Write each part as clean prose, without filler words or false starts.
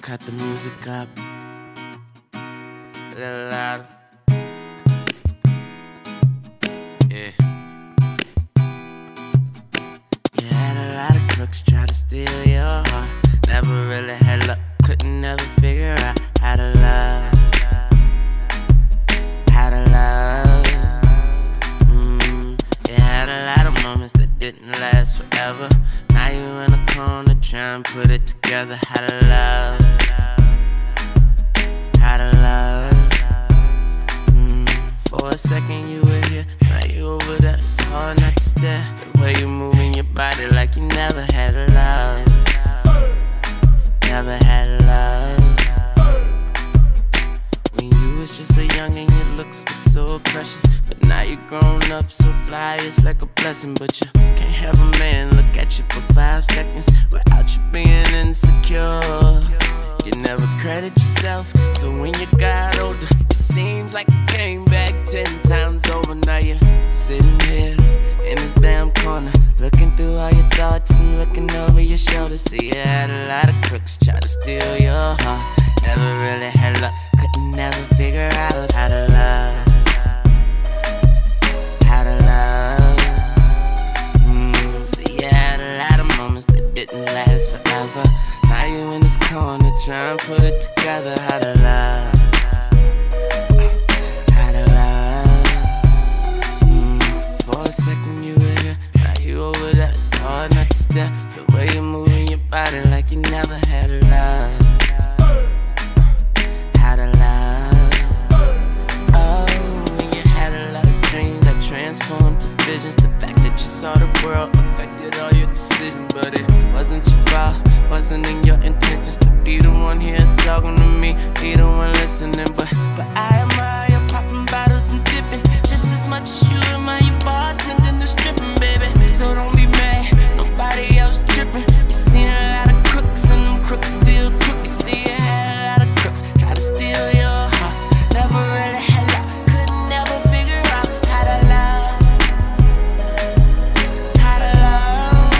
cut the music up a little louder. Yeah. You had a lot of crooks try to steal your heart. Never really had luck, couldn't never figure out how to love. How to love. You had a lot of moments that didn't last forever. Now you in a corner trying to put it together. How to love. How to love. For a second you were here, now you over there. It's hard not to stare. The way you moving your body like you never had a love. Never had a love. When you was just so young and your looks were so precious, but now you grown up so fly, it's like a blessing. But you can't have a man look at you for 5 seconds without you being insecure. You never credit yourself, so when you got older, it seems like you came back 10 times over. Now you're sitting here in this damn corner, looking through all your thoughts and looking over your shoulder. See, you had a lot of crooks try to steal your heart. Never really had luck, couldn't never figure out how to love. How to love. See, you had a lot of moments that didn't last forever. Now you in this corner trying to put it together. How to love. How to love. For a second you were here, now you over there. It's hard not to stare. The way you're moving your body like you never had a love. How to love. Oh, when you had a lot of dreams that transformed to visions. The fact that you saw the world affected all your decisions, but it wasn't your fault. Wasn't in your intentions to be the one here talking to me, be the one listening. But I admire you popping bottles and dipping just as much as you admire you bartending and stripping, baby. So don't be mad, nobody else tripping. You seen a lot of crooks and them crooks still crook. You see you had a lot of crooks try to steal your heart. Never really had luck, couldn't never figure out how to love. How to love.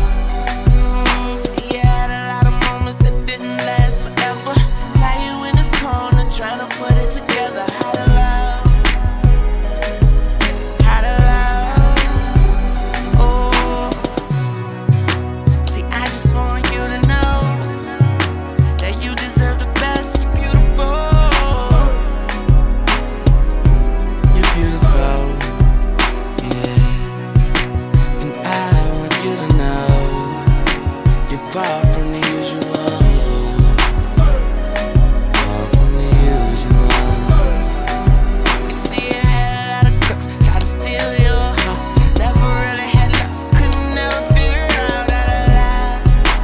See you had a lot of moments that didn't last forever. Now you in this corner trying to put it together. How to love. How to love. Oh. See, I just want you to know that you deserve the best. You're beautiful. You're beautiful. Yeah. And I want you to know you're far from the usual. Far from the usual. You see, you had a lot of crooks try to steal your heart. Never really had luck, couldn't never figure out how to love.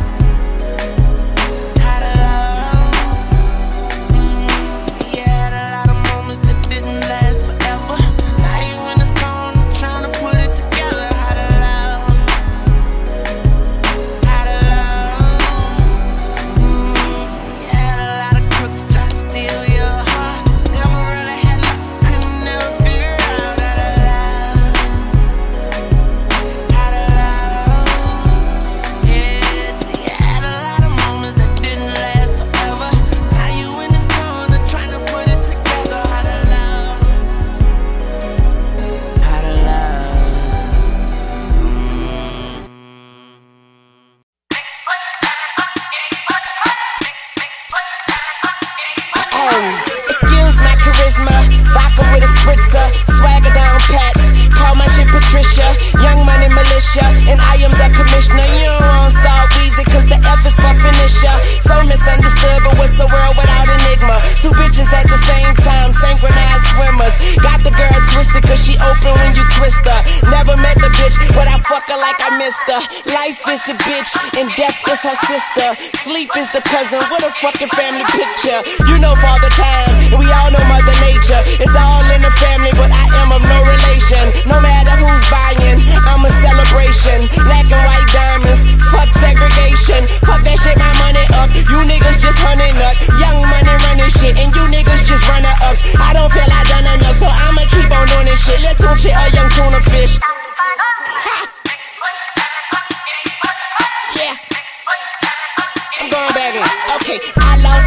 How to love. See, you had a lot of moments that didn't last forever. Now you in this corner trying to put it together. How to love. How to love. See, you had a lot of crooks try to steal your heart. Never really had luck, couldn't never figure out how to love. How to love. Yeah, see, you had a lot of moments that didn't last forever. Now you in this corner trying to put it together. How to love. How to love. Excuse my charisma, vodka with a spritzer, swagger down pat, call my shit Patricia, Young Money Militia, and I am the commissioner. You don't want Star Weezy cause the F is for finisher. So misunderstood, but what's the world without enigma? Two bitches at the same time, synchronized swimmers. Got the girl twisted cause she open when you twist her. Never met the bitch, but I fuck her like I missed her. Life is the bitch, and death is her sister. Sleep is the cousin, what a fucking family picture. You know Father Time, and we all know Mother Nature. It's all in the family, but I am of no relation. No matter who's buying, I'm a celebration. Black and white diamonds, fuck segregation. Fuck that shit, my money up. You niggas just hunting up. Young Money running shit, and you niggas just runner ups. I don't feel I done enough, so I'ma keep on doing this shit. Let's tune shit, a young tuna fish. Yeah. I'm going back in. Okay, I lost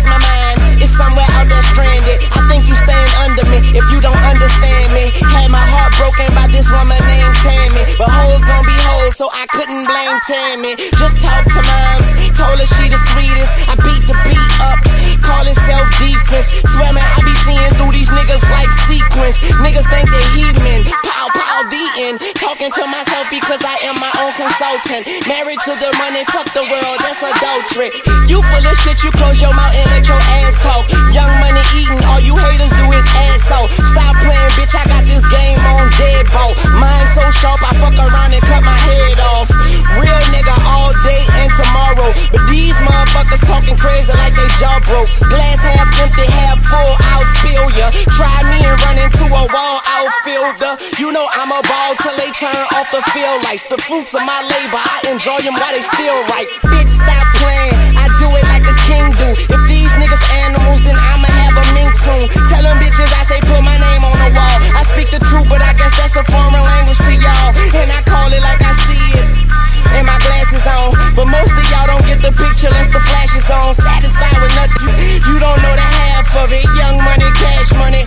Tammy. Just talk to moms, told her she the sweetest. I beat the beat up, call it self-defense. Swear man, I be seeing through these niggas like sequence. Niggas think they heathen, pow pow the end. Talking to myself because I am my own consultant. Married to the money, fuck the world, that's adultery. You full of shit, you close your mouth and let your ass talk. Young money eating, all you haters do is ass so. Stop playing, bitch, I got this game on deadbolt. Mine so sharp, I fuck around and cut my head off. Real nigga all day and tomorrow. But these motherfuckers talking crazy like they jaw broke. Glass half empty, half full, I'll spill ya. Try me and run into a wall outfielder. You know I'm a ball till they turn off the field lights. The fruits of my labor, I enjoy them while they still right. Bitch, stop playing, I do it like a king do. If these niggas animals, then I'ma have a mink soon. Tell them bitches I say put my name on the wall. I speak the truth, but I guess that's a foreign language to y'all. And I call it like I see it, and my glasses on. But most of y'all don't get the picture unless the flash is on. Satisfied with nothing, you don't know the half of it. Young money, cash money.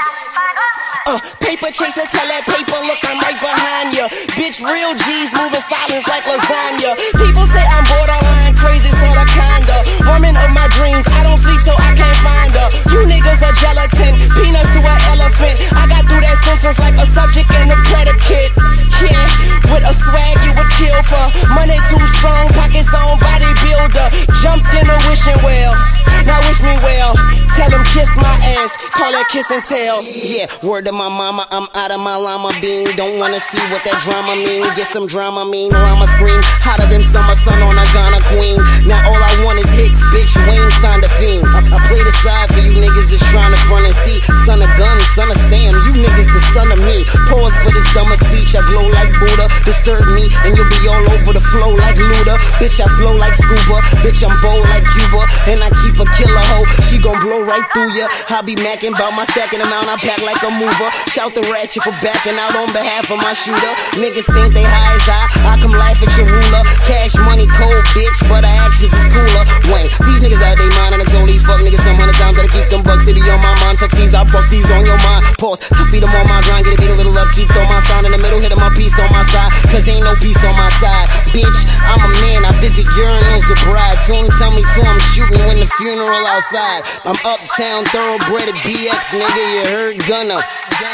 Paper chaser, tell that paper, look, I'm right behind ya. Bitch, real G's moving silence like lasagna. People say I'm borderline crazy, sorta kinda. Woman of my dreams, I don't sleep so I can't find her. You niggas are gelatin, peanuts to an elephant. I got through that sentence like a subject and a predicate. Yeah, with a swag you would kill for. Money too strong, pockets on bodybuilder. Jumped in a wishing well, now wish me well. Tell them kiss my ass, call that kiss and tell. Yeah, word to my mama, I'm out of my llama bean. Don't wanna see what that drama mean. Get some drama mean, llama scream hotter than summer sun on a Ghana queen. Now all I want is hits, bitch, Wayne signed a fiend. I play the side for you niggas that's trying to front and see. Son of gun, son of Sam, you niggas the son of me. Pause for this dumber speech, I glow like Buddha. Disturb me and you'll be all over the flow like Luda. Bitch, I flow like scuba, bitch, I'm bold like Cuba. And I keep a killer hoe, she gon' blow right through ya. I be macking about my stacking amount, I pack like a mover. Shout the ratchet for backing out on behalf of my shooter. Niggas think they high as I come laugh at your ruler. Cash money cold, bitch, but our actions is cooler. Wayne, these niggas out they mind, and I told these fuck niggas some 100 times that I keep them bucks, they be on my mind. Tuck these, I buck these on your mind. Pause, to feed them on my grind, get a beat a little upkeep, throw my sign in the middle, hit my piece on my side, cause ain't no peace on my side. Bitch, I'm a man, I visit urinals with bride. Tune tell me to, I'm shooting when the funeral outside. I'm uptown, thoroughbred at BX, nigga, you heard Gunna.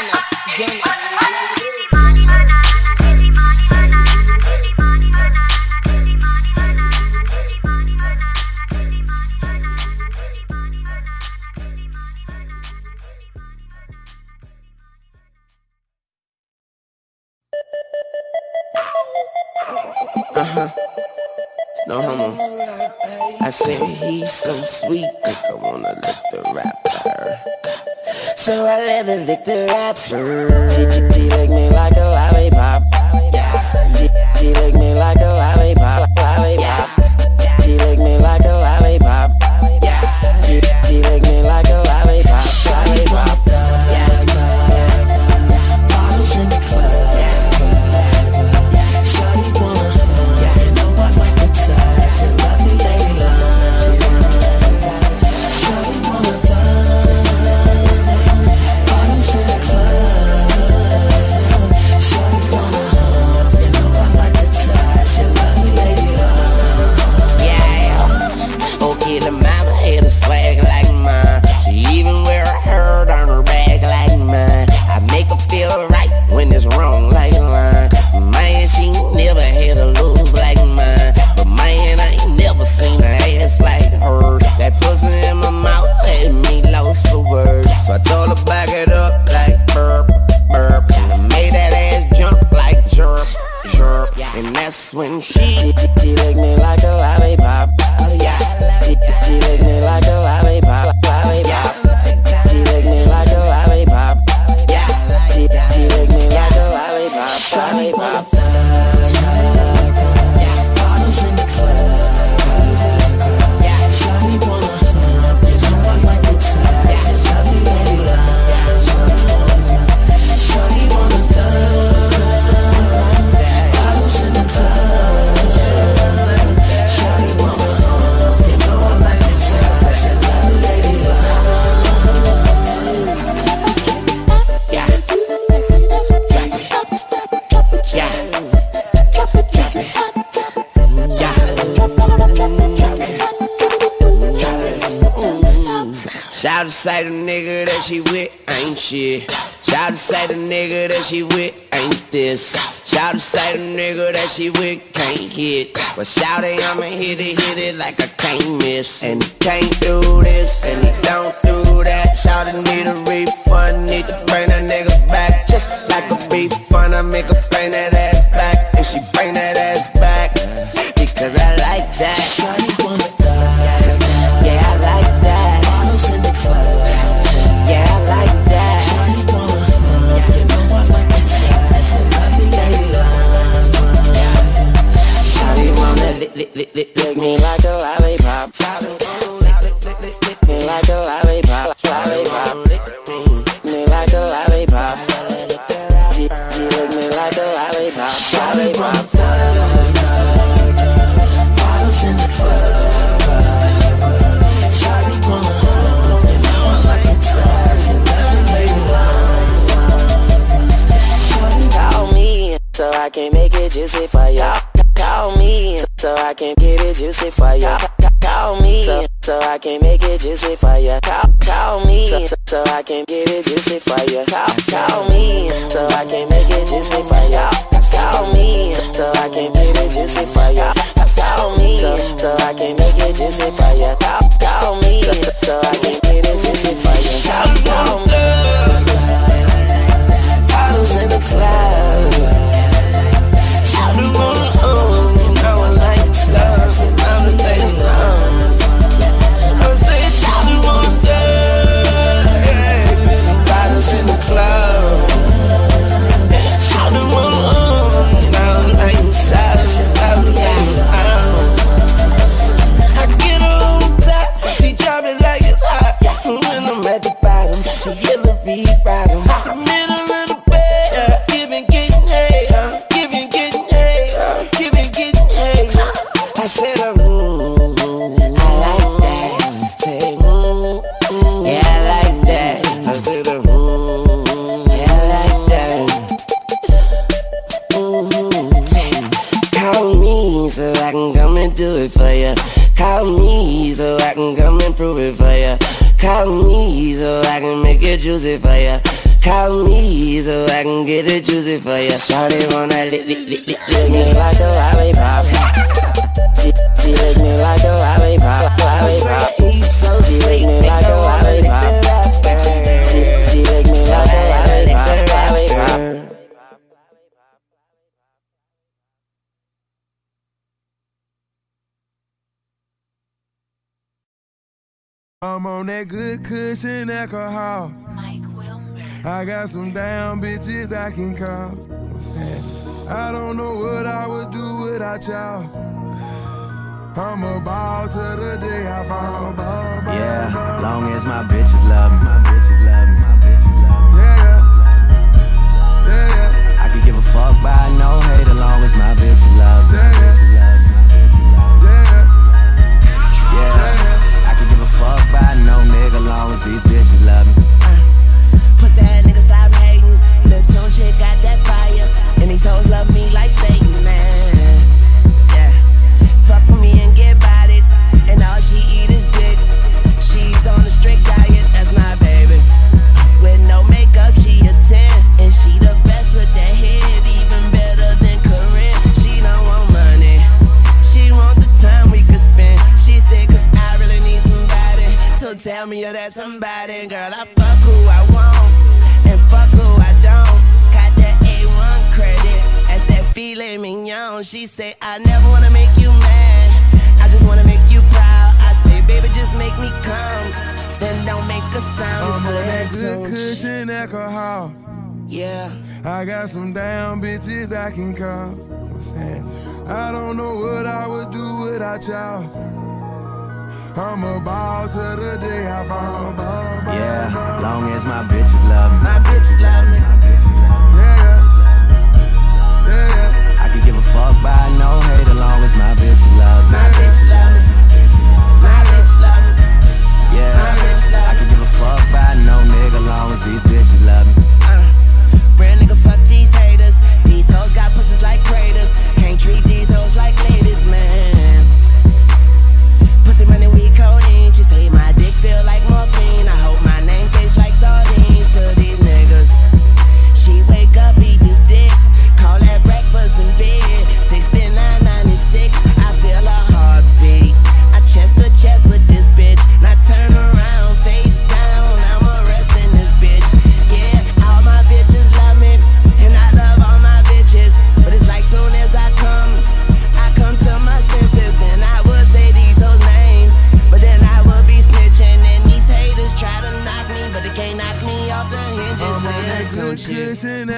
No homo. I said he's so sweet, I wanna lick the rapper. So I let her lick the rapper. She lick me like a lollipop. She lick me like a lollipop. She lick me like a lollipop. She lick me like a lollipop. Bottles in the club. Shawty wanna hug. You know I like to touch. You love me, lady love. Shawty wanna hug. Bottles in the club. Shawty wanna hug. You know I like to touch. You love me, lady love. Yeah. Okay, the mama had a swag like mine. She even wear a herd on her back like mine. I make her feel right when it's wrong like line. Man, she never had a lose like mine. But man, I ain't never seen her ass like her. That pussy in my mouth had me lost for words. So I told her back it up like burp, burp. And I made that ass jump like jerp, jerp. And that's when she licked me like a lollipop. Oh yeah. She licked me like a lollipop, lollipop. She licked me like a lollipop. Yeah. She licked me like a lollipop, lollipop. Bottles in the club. Shawty wanna hug. You know I like to touch. You love me, lady love. Shawty wanna thug. Bottles in the club. Shawty wanna hug. You know I like to touch. You love me, lady love. Yeah. Yeah. Shout to say the nigga that she with ain't shit. Shout to say the nigga that she with ain't this. Shout to say the nigga that she with can't hit. But shout it, I'ma hit it like I can't miss. And he can't do this, and he don't do that. Shout it, need a refund, need to bring that nigga back. Just like a beef fun, I make her bring that ass back. And she bring that ass back, because I like that. Shawty wanna die. Yeah, I like that. Bottles in the club. Yeah, I like that. Shawty wanna hug. You know I like to touch and love the lady lines. Shawty wanna lick me like a lollipop. Shawty wanna lick me like a lollipop. Lollipop. Me like a lollipop. She lick me like a lollipop. Lollipop. Bottles in the club. Shawty wanna hug. You know I like to touch and love the lady lines. Shawty call me so I can make it juicy for y'all. Call me so I can get it juicy for ya. Call me so I can make it juicy for ya. Call me so I can get it juicy for ya. Call me so I can make it juicy for ya. Call me so I can get it juicy for ya. Call me so I can make it juicy for ya. Call me so I can get it juicy for ya. Call me. Bottles in the club. Shawty wanna hug, you know I like to touch, and I'm the lady lines. I say shawty wanna die. Bottles in the club. Shawty wanna hug, you know I like to touch, and I'm the lady lines. I get her on top, she drop it like it's hot. When I'm at the bottom, she Hillary Rodham. The middle of the bed, giving, getting hay, giving, getting hay, giving, getting hay. I said, I like that. Say, yeah, I like that. I said, yeah, I like that. Call me so I can come and do it for ya. Call me so I can come and prove it for ya. Call me so I can make it juicy for ya. Call me so I can get it juicy for ya. Shawty wanna lick me like a lollipop. She lick me like a lollipop. Lollipop. She lick me like a lollipop. She lick me like a lollipop. Lollipop. I'm on that good cushion alcohol. Mike Wilmer. I got some damn bitches I can call. What's that? I don't know what I would do without y'all. I'm a ball till the day I fall. Yeah, long as my bitches love me. My bitches love me. My bitches love me. Yeah, yeah. I could give a fuck by no hate, as long as my bitches love me. My bitches love me. My bitches love me. Yeah, I could give a fuck by no nigga, long as these bitches love me. Pussy ass nigga stop hating. Lil' Tune chick got that fire, and these hoes love me like Satan, man. Yeah, fuck with me and get bodied, and all she eat is dick. She's on a strict diet, that's my baby. With no makeup, she a 10, and she the best with that head, even better than Corinne. She don't want money, she want the time we could spend. She said, 'cause I really need somebody, so tell me you're that somebody. Girl, I fuck who I want, and fuck who I don't. Got that A1 credit at that filet mignon. She say, I never wanna make you mad, I just wanna make you proud. I say, baby, just make me come, then don't make a sound. I'm It's on that a good tune. cushion alcohol. Yeah. I got some damn bitches I can call. What's that? I don't know what I would do without y'all. I'm a ball till the day I fall. Yeah, long as my bitches love me. My bitches love me. My bitches love me. Yeah, yeah. I could give a fuck by no hate, as long as my bitches love me. My bitches love me. My bitches love me. Yeah, I could give a fuck by no nigga, long as these bitches love me. Real nigga, fuck these haters. These hoes got pussies like craters. Can't treat these hoes like ladies, man. Pussy money, we codeine. She say my dick feel like morphine. I hope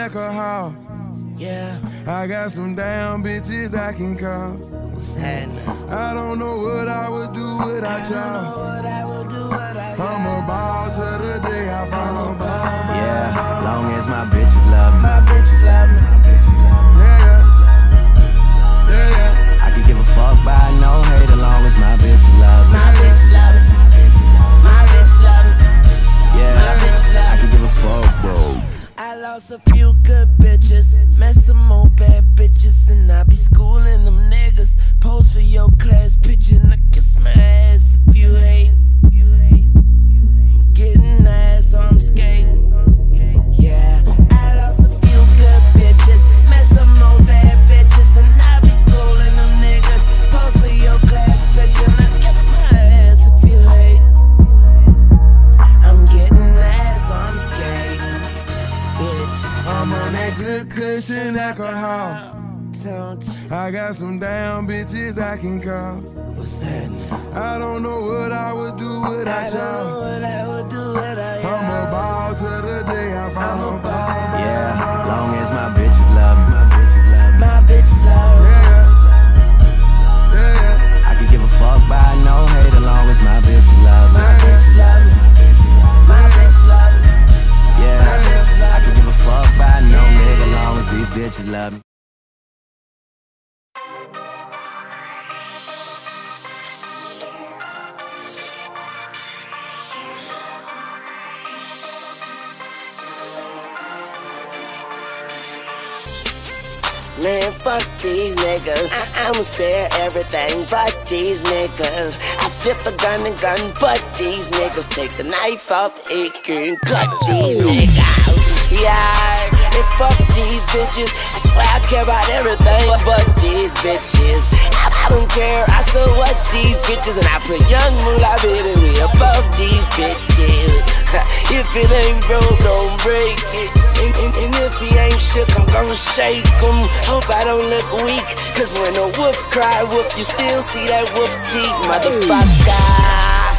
at the house. Yeah. I got some damn bitches I can call. What's happening? I don't know what I would do without y'all. I'm a ball till the day I fall. Yeah, long as my bitches love me. My bitches love me. Yeah, yeah. I can give a fuck by no hate, as long as my bitches love me. My bitches love me. My bitches love me. Yeah, I can give a fuck, bro. I lost a few good bitches, met some more bad bitches, and I be schooling them niggas. Pose for your class picture, and I kiss my ass if you hate. I'm getting ass, so I'm skating. Yeah, I lost a few good bitches, met some more bad bitches, and I be schooling them niggas. Pose for your class picture, and I kiss my ass if you hate. I'm getting ass, so I'm skating. I'm on that good cushion alcohol. I got some damn bitches I can call. What's happening? I don't know what I would do without y'all. I'm a ball till the day I fall. Yeah, long as my bitches love me. My bitches love me. My bitches love me. Yeah, yeah. I can give a fuck by no hate, as long as my bitches love me. My bitches love me. My bitches love me. Yeah, I can give a fuck by no nigga, as long as these bitches love me. Man, fuck these niggas. I'ma spare everything but these niggas. I flip a gun and gun, but these niggas take the knife off the AK and cut these niggas. Yeah, and fuck these bitches. I swear I care about everything but these bitches. I don't care, I so what these bitches. And I put young moolah baby way above these bitches. If it ain't broke, don't break it. And if he ain't shook, I'm gon' shake him. Hope I don't look weak, cause when a wolf cry wolf, you still see that wolf teeth, motherfucker.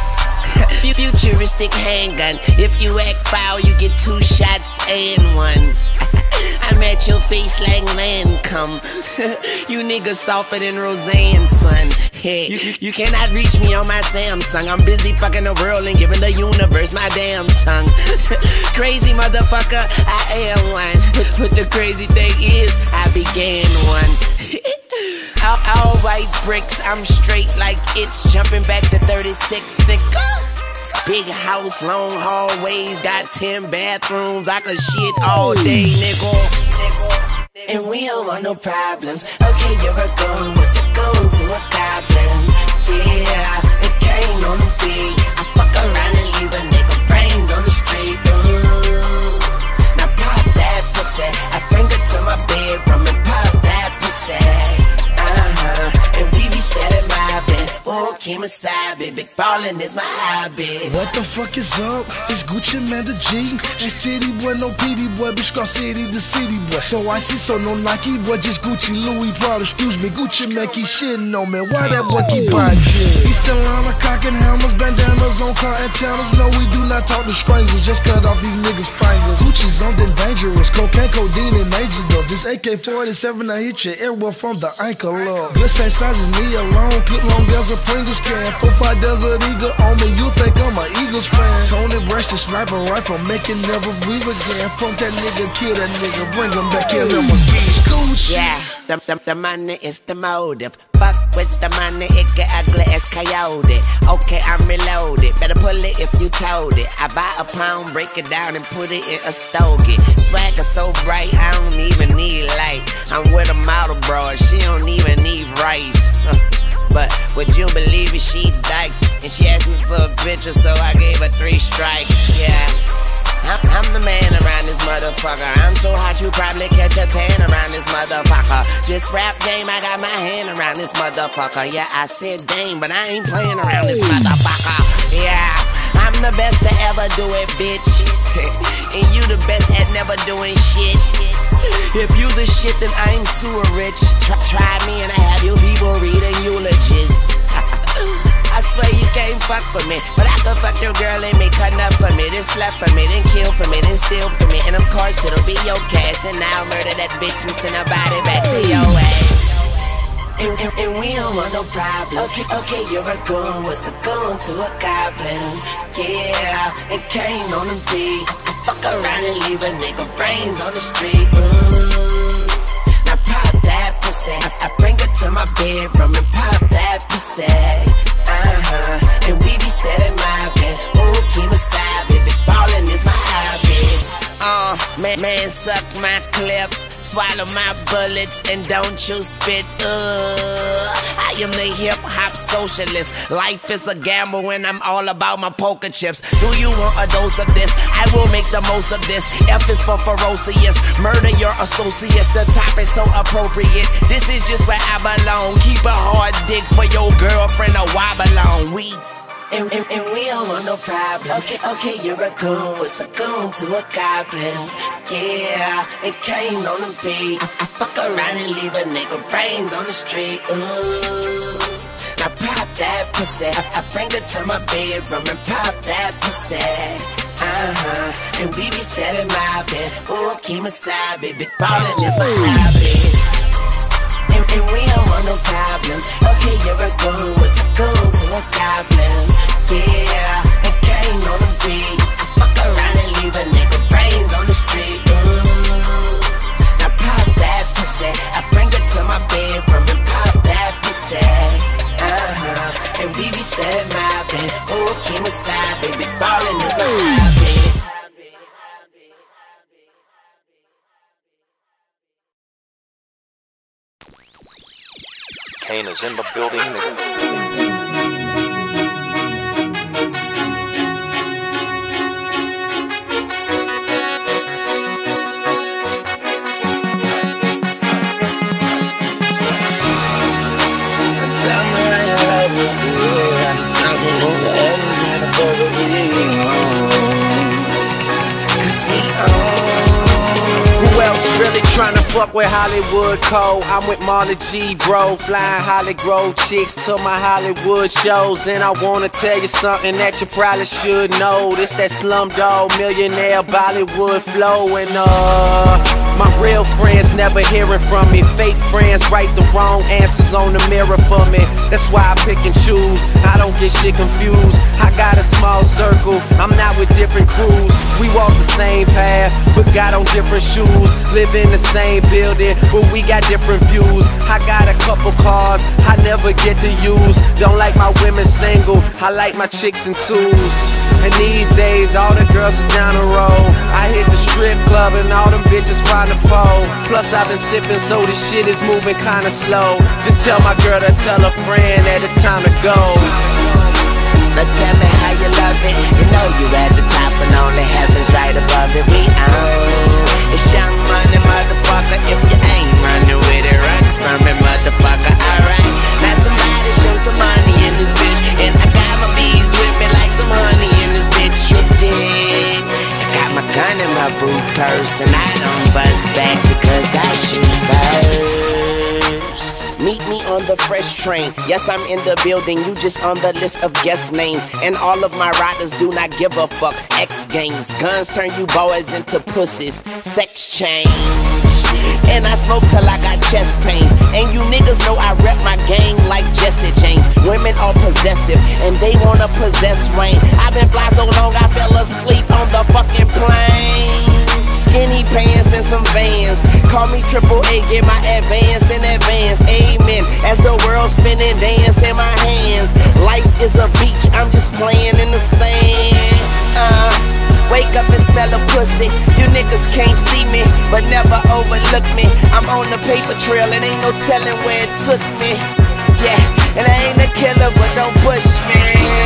Futuristic handgun. If you act foul, you get 2 shots and 1. I'm at your face like Lancome. You niggas softer than Roseanne, son. Hey, you cannot reach me on my Samsung. I'm busy fucking the world and giving the universe my damn tongue. Crazy motherfucker, I am one. But the crazy thing is, I began one. All white bricks, I'm straight like it's jumping back to 36, nigga. Big house, long hallways, got 10 bathrooms. I could shit all day, nigga. And we don't want no problems. Okay, you're a goon. What's it goon to a goblin? Yeah, it came on the beat. I fuck around and leave a nigga brains on the street. Ooh. Now pop that pussy. I bring her to my bedroom and pop that pussy. And we be steady mobbing. Oh, Kemosabe, big ballin' is my hobby. What the fuck is up? It's Gucci Man the G. It's Titty Boy, no PD Boy, bitch Scar City the city boy. So icy, so no Nike boy, just Gucci, Louis, Prada, excuse me. Gucci Man keep shitting on me. Why that boy keep buying shit? He still on a cock and hammers, bandanas on car antennas. No, we do not talk to strangers, just cut off these niggas' fingers. Gucci's on them dangerous, cocaine, codeine, and major though. This AK-47, I hit your airwell from the ankle up. This ain't size is me alone, clip long as a Pringles can. 4-5 Desert Eagle on me, you think I'm a Eagles fan. Tony Brash, the sniper rifle, make it never breathe again. Fuck that nigga, kill that nigga, bring him back, kill him again. Scooch. Yeah, the money is the motive. Fuck with the money, it get ugly as coyote. Okay, I'm reloaded, better pull it if you told it. I buy a pound, break it down and put it in a stogie. Swagger so bright, I don't even need light. I'm with a model broad, she don't even need rice. But would you believe it, she dykes. And she asked me for a picture, so I gave her 3 strikes, yeah. I'm the man around this motherfucker. I'm so hot you probably catch a tan around this motherfucker. This rap game, I got my hand around this motherfucker. Yeah, I said dang, but I ain't playing around this motherfucker. Yeah, I'm the best to ever do it, bitch. And you the best at never doing shit. If you the shit, then I'm sewer rich. Try me and I have you people reading eulogies. I swear you can't fuck with me, but I could fuck your girl and make enough for me, then slap for me, then kill for me, then steal for me. And of course it'll be your cash, and I'll murder that bitch and send her body back to your ass. And we don't want no problems. Okay, you're a goon, what's a goon to a goblin? Yeah, it came on the beat. I fuck around and leave a nigga brains on the street. Now pop that pussy. I bring her to my bedroom and pop that pussy. And we be steady mobbing. Ooh, keep aside, baby, ballin' is my hobby. Man, suck my clip, swallow my bullets, and don't you spit. I am the hip-hop socialist. Life is a gamble and I'm all about my poker chips. Do you want a dose of this? I will make the most of this. F is for ferocious, murder your associates. The top is so appropriate. This is just where I belong. Keep a hard dick for your girlfriend to wobble on. And we don't want no problems. Okay, you're a goon, what's a goon to a goblin? Yeah, it came on the beat. I fuck around and leave a nigga brains on the street. Ooh, now pop that pussy. I bring her to my bedroom and pop that pussy. And we be steady mobbing. Ooh, keep aside, baby, ballin' is my hobby. And we don't want no problems. Okay, you're a goon, what's a goon to a goblin? Yeah, it came on the beat. I fuck around and leave a nigga brains on the street. Now pop that pussy. I bring her to my bedroom and pop that pussy. And we be steady mobbing. Ooh, keep aside, baby, ballin' is my hobby. Kane is in the building. Tryna fuck with Hollywood Cole. I'm with Marley G, bro. Flying Hollygrove chicks to my Hollywood shows. And I wanna tell you something that you probably should know. This that Slumdog Millionaire Bollywood flow. And my real friends never hearing from me. Fake friends write the wrong answers on the mirror for me. That's why I pick and choose. I don't get shit confused. I got a small circle. I'm not with different crews. We walk the same path, but got on different shoes. Live in the same building, but we got different views. I got a couple cars I never get to use. Don't like my women single, I like my chicks in twos. And these days all the girls is down the road. I hit the strip club and all them bitches find the pole. Plus I've been sipping, so this shit is moving kinda slow. Just tell my girl to tell a friend that it's time to go. Now tell me how you love it. You know you at the top and on the heavens right above it. We own. It's Young Money, motherfucker. If you ain't running with it, run from it, motherfucker. Alright. Now somebody show some money in this bitch. And I got my bees with me like some honey in this bitch. You dig? I got my gun in my boot purse and I don't bust back because I shoot first. Meet me on the fresh train. Yes, I'm in the building, you just on the list of guest names. And all of my riders do not give a fuck. X Games, guns turn you boys into pussies. Sex change. And I smoke till I got chest pains. And you niggas know I rep my gang like Jesse James. Women are possessive and they wanna possess Wayne. I've been fly so long I fell asleep on the fucking plane. Skinny pants and some Vans. Call me Triple A, get my advance in advance. Amen. As the world spinning, dance in my hands. Life is a beach, I'm just playing in the sand. Wake up and smell a pussy. You niggas can't see me, but never overlook me. I'm on the paper trail, and ain't no telling where it took me. Yeah, and I ain't a killer, but don't push me.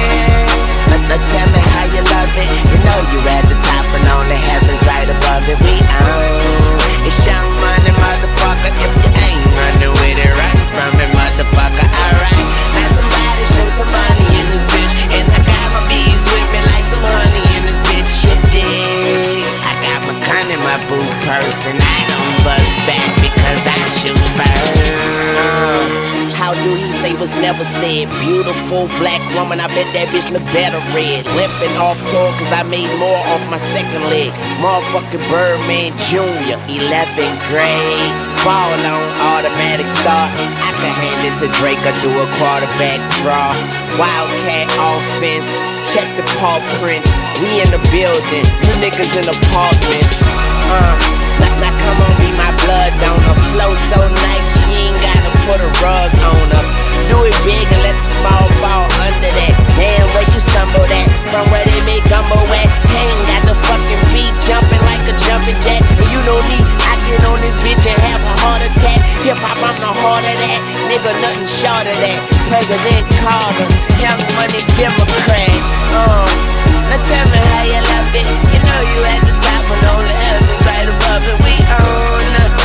Now tell me how you love it. You know you at the top and on the heavens right above it. We own. It's Young Money, motherfucker. If you ain't running with it, run from it, motherfucker. Alright. Now somebody show some money in this bitch. And I got my bees with me like some honey in this bitch. You dig? I got my gun in my boot purse and I don't bust back because I shoot first. How do he say was never said. Beautiful black woman, I bet that bitch look better red. Limping off tour cause I made more off my second leg. Motherfucking Birdman Jr., 11th grade. Ball on automatic start. I can hand it to Drake or do a quarterback draw. Wildcat offense, check the paw prints. We in the building, you niggas in apartments. Now come on, be my blood donor. Flow so nice, you ain't gotta put a rug on her. Do it big and let the small fall under that. Damn, where you stumbled at? From where they make gumbo at? Ain't got the fucking beat jumping like a jumping jack. And you know me, I get on this bitch and have a heart attack. Hip hop, I'm the heart of that. Nigga, nothing short of that. President Carter, Young Money Democrat. Now tell me how you love it. You know you at the top and all the heavens right above it. We own